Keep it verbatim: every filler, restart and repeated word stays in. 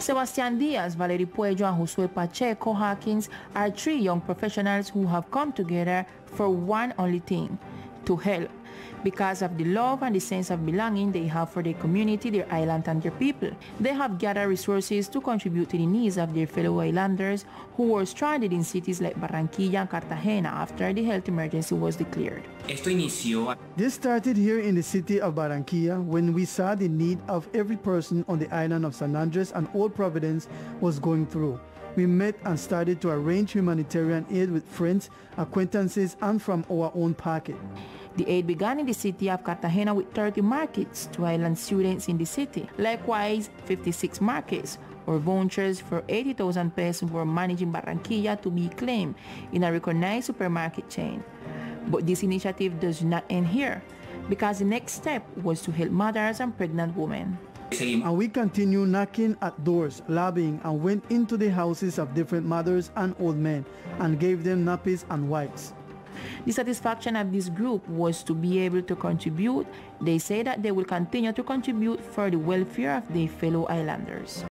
Sebastian Diaz, Valerie Puello, and Josue Pacheco Hawkins are three young professionals who have come together for one only thing: to help, because of the love and the sense of belonging they have for their community, their island, and their people. They have gathered resources to contribute to the needs of their fellow islanders who were stranded in cities like Barranquilla and Cartagena after the health emergency was declared. This started here in the city of Barranquilla when we saw the need of every person on the island of San Andres and Old Providence was going through. We met and started to arrange humanitarian aid with friends, acquaintances, and from our own pocket. The aid began in the city of Cartagena with thirty markets to island students in the city. Likewise, fifty-six markets or vouchers for eighty thousand pesos were managed in Barranquilla to be claimed in a recognized supermarket chain. But this initiative does not end here, because the next step was to help mothers and pregnant women. And we continue knocking at doors, lobbying, and went into the houses of different mothers and old men and gave them nappies and wipes. The satisfaction of this group was to be able to contribute. They say that they will continue to contribute for the welfare of their fellow islanders.